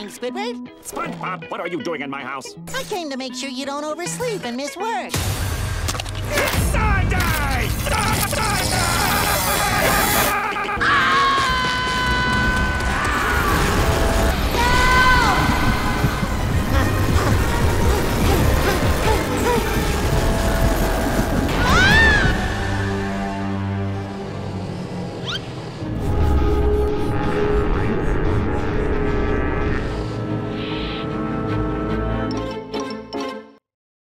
Squidward? SpongeBob, what are you doing in my house? I came to make sure you don't oversleep and miss work.